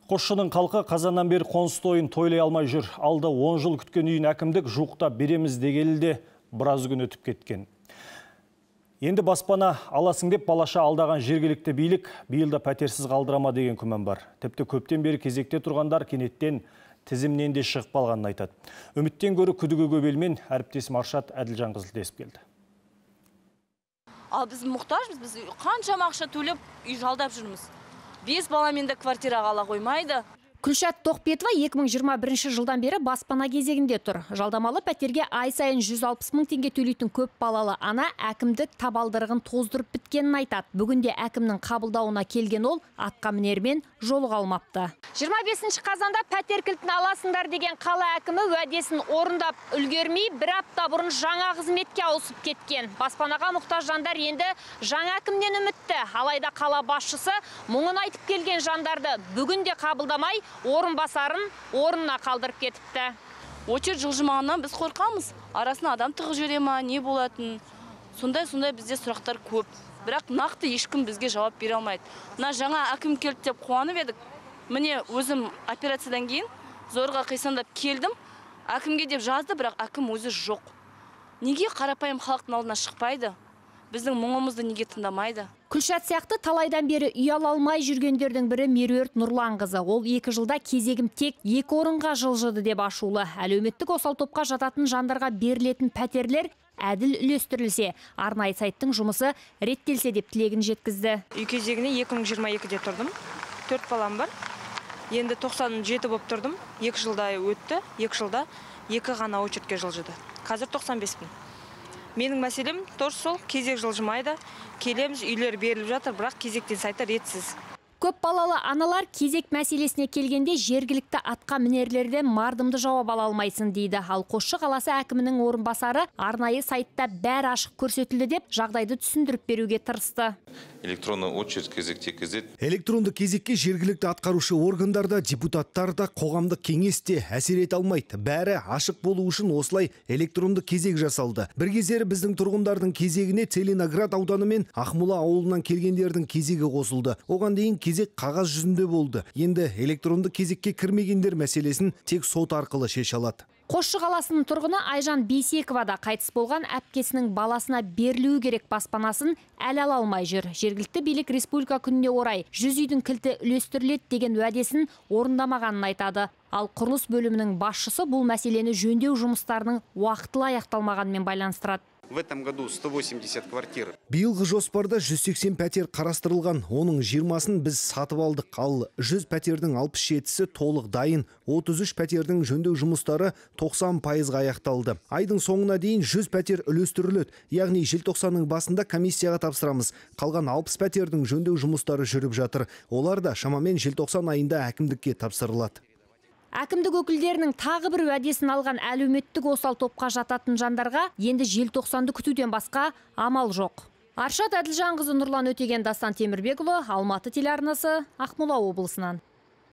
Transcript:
Қосшының қалқы қазаннан бері қоныс тойын тойлай алмай жүр. Алды 10 жыл күткен үйін әкімдік жуықта береміз дегелі біраз күн өтіп кеткен. Енді баспана аласың деп балаша алдаған жергілікті билік биылда пәтерсіз қалдырама деген күмән бар. Тіпті көптен бері кезекте тұрғандар кенеттен тізімнен де шығып қалғанын айтады. Үміттен көрі күдігі көбелмен әріптесім Аршат Әділжанқызы десіп келді. Ал біз мұқтажбыз, біз қаншама ақша төлеп үй жалдап жүрміз. 5 баламен де квартираға ала қоймайды. Күлшат Тоқбетова 2021 жылдан бері баспана кезегінде тұр. Жалдамалы пәтерге ай сайын 160 мың теңге төлейтін көп балалы ана әкімдік табалдырығын тоздырып біткенін айтады. Бүгінде әкімнің қабылдауына келген ол атқа мінермен жолыға алмапты. 25 қазанда пәтер кілтін аласыңдар деген қала әкімі уәдесін орындап үлгермей, бір апта бұрын жаңа қызметке ауысып кеткен. Баспанаға мұқтаж жандар енді жаңа әкімнен үмітті. Алайда қала басшысы мұңын айтып келген жандарды бүгінде қабылдамай, орынбасарын орнына қалдырып кетіпті. Очередь жылжымағаннан біз қорқамыз. Арасына адам тығып жібере ма, не болатын? Сондай бізде сұрақтар көп. Бірақ нақты ешкім бізге жауап бере алмайды. Мына жаңа әкім келді деп қуанып едік. Міне өзім операциядан кейін зорға қисандап келдім. Әкімге деп жазды, бірақ әкім өзі жоқ. Неге қарапайым халықтың алдына шықпайды? Біздің мұңымызды неге тыңдамайды? Күлшат сияқты талайдан бері үй ала алмай жүргендердің бірі Меруерт Нұрланқызы. Ол 2 жылда кезегім тек 2 орынға жылжыды деп ашулы. Әлеуметтік осал топқа жататын жандарға берілетін пәтерлер әділ үлестірілсе, арнайы сайттың жұмысы реттелсе деп тілегін жеткізді. Үй кезегіне 2022-де тұрдым. 4 балам бар. Енді 97 болып тұрдым. 2 жылда өтті. 2 жылда 2 ғана очередке жылжыды. Қазір 95 мың. Менің мәселем дұрыс сол, кезек жылжымайды. Келеміз, үйлер беріліп жатыр, бірақ кезектен сайты ретсіз. Көп балалы аналар кезек мәселесіне келгенде жергілікті атқа мінерлерден мардымды жауап ала алмайсың дейді. Ал Қосшы қаласы әкімінің орынбасары арнайы сайтта бәрі ашық көрсетілді деп жағдайды түсіндіріп беруге тырысты. Электронды очередь кезекте кезет. Электронды кезекке жергілікті атқарушы органдарда, депутаттарда, қоғамдық кеңесте әсер ете алмайды. Бәрі ашық болу үшін осылай электронды кезек жасалды. Бір кездері біздің тұрғындардың кезегіне Целиноград ауданы мен Ақмола ауылынан келгендердің кезегі қосылды. Оған дейін кезек қағаз жүзінде болды. Енді электронды кезекке кірмегендер мәселесін тек сот арқылы шеше алады. Қосшы қаласының тұрғыны Айжан Бейсекова да қайтыс болған әпкесінің баласына берілуі керек баспанасын әлі ала алмай жүр. Жергілікті билік республика күніне орай 100 үйдің кілті үлестіріледі деген уәдесін орындамағанын айтады. Ал құрылыс бөлімінің басшысы бұл мәселені жөндеу жұмыстарының уақытылы аяқталмағанымен байланыстырады. В этом году 180 квартир. Биылғы жоспарда 180 пәтер қарастырылған. Оның 20-сын біз сатып алдық. Ал 100 пәтердің 67-сі толық дайын. 33 пәтердің жөндеу жұмыстары 90% аяқталды. Айдың соңына дейін 100 пәтер үлестіріледі. Яғни желтоқсанның басында комиссияға тапсырамыз. Қалған 60 пәтердің жөндеу жұмыстары жүріп жатыр. Олар да шамамен желтоқсан айында әкімдікке тапсырылады. Әкімдік өкілдерінің тағы бір уәдесін алған әлеуметтік осал топқа жататын жандарға енді желтоқсанды күтуден басқа амал жоқ. Аршат Әділжанқызы, Нұрлан Өтеген, Дастан Темірбекұлы, Алматы телеарнасы, Ақмола облысынан.